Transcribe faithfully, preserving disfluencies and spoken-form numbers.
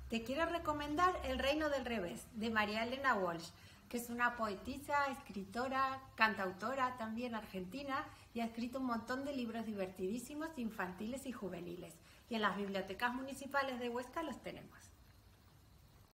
Te quiero recomendar El reino del revés, de María Elena Walsh, que es una poetisa, escritora, cantautora también argentina, y ha escrito un montón de libros divertidísimos, infantiles y juveniles. Y en las bibliotecas municipales de Huesca los tenemos.